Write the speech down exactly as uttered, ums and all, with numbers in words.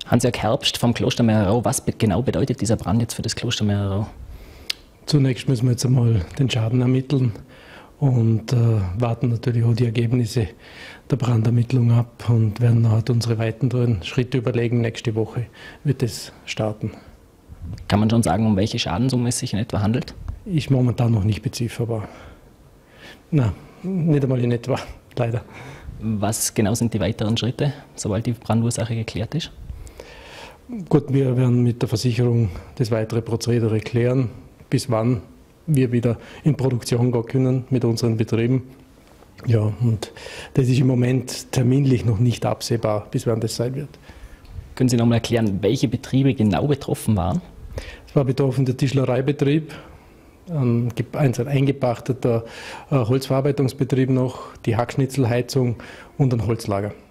Hans-Jörg Herbst vom Kloster Mehrerau, was genau bedeutet dieser Brand jetzt für das Kloster Mehrerau? Zunächst müssen wir jetzt einmal den Schaden ermitteln und äh, warten natürlich auch die Ergebnisse der Brandermittlung ab und werden nachher unsere weiteren Schritte überlegen. Nächste Woche wird es starten. Kann man schon sagen, um welche Schadenssumme es sich in etwa handelt? Ist momentan noch nicht bezifferbar. Nein, nicht einmal in etwa, leider. Was genau sind die weiteren Schritte, sobald die Brandursache geklärt ist? Gut, wir werden mit der Versicherung das weitere Prozedere klären, bis wann wir wieder in Produktion gehen können mit unseren Betrieben. Ja, und das ist im Moment terminlich noch nicht absehbar, bis wann das sein wird. Können Sie noch mal erklären, welche Betriebe genau betroffen waren? Es war betroffen der Tischlereibetrieb, ein eingepachteter Holzverarbeitungsbetrieb noch, die Hackschnitzelheizung und ein Holzlager.